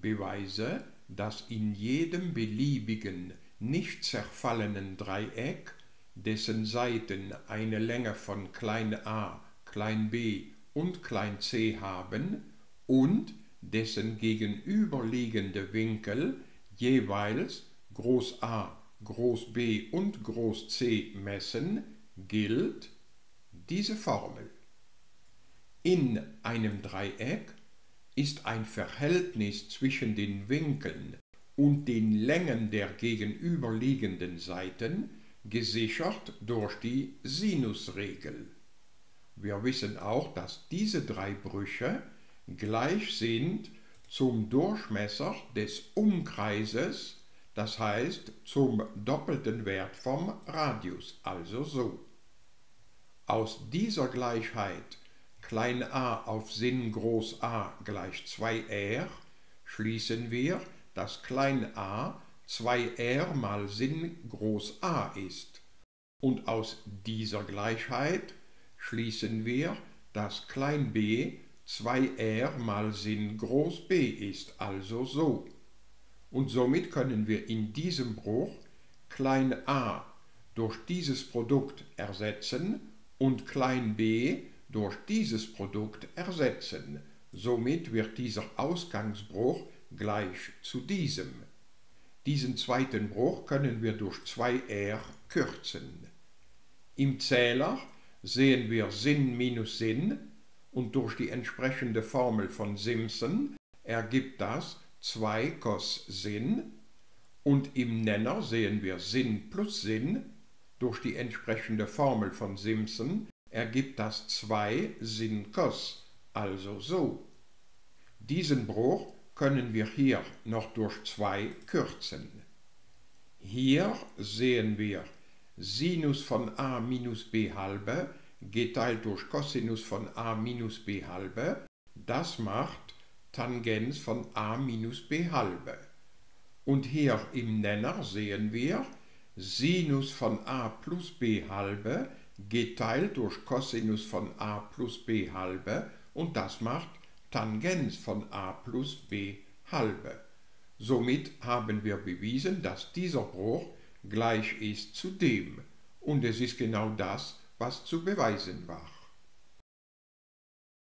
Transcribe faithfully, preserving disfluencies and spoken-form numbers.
Beweise, dass in jedem beliebigen, nicht zerfallenen Dreieck, dessen Seiten eine Länge von klein a, klein b und klein c haben und dessen gegenüberliegende Winkel jeweils Groß A, Groß B und Groß C messen, gilt diese Formel. In einem Dreieck ist ein Verhältnis zwischen den Winkeln und den Längen der gegenüberliegenden Seiten gesichert durch die Sinusregel. Wir wissen auch, dass diese drei Brüche gleich sind zum Durchmesser des Umkreises, das heißt zum doppelten Wert vom Radius, also so. Aus dieser Gleichheit klein a auf Sin groß A gleich zwei r schließen wir, dass klein a zwei r mal Sin groß A ist. Und aus dieser Gleichheit schließen wir, dass klein b zwei r mal Sin groß B ist, also so. Und somit können wir in diesem Bruch klein a durch dieses Produkt ersetzen und klein b durch dieses Produkt ersetzen. Somit wird dieser Ausgangsbruch gleich zu diesem. Diesen zweiten Bruch können wir durch zwei r kürzen. Im Zähler sehen wir Sin minus Sin und durch die entsprechende Formel von Simpson ergibt das zwei Cos Sin und im Nenner sehen wir Sin plus Sin, durch die entsprechende Formel von Simpson ergibt das zwei Sin Cos, also so. Diesen Bruch können wir hier noch durch zwei kürzen. Hier sehen wir Sinus von a minus b halbe geteilt durch Cosinus von a minus b halbe, das macht Tangens von a minus b halbe. Und hier im Nenner sehen wir Sinus von a plus b halbe geteilt durch Cosinus von a plus b halbe und das macht Tangens von a plus b halbe. Somit haben wir bewiesen, dass dieser Bruch gleich ist zu dem. Und es ist genau das, was zu beweisen war.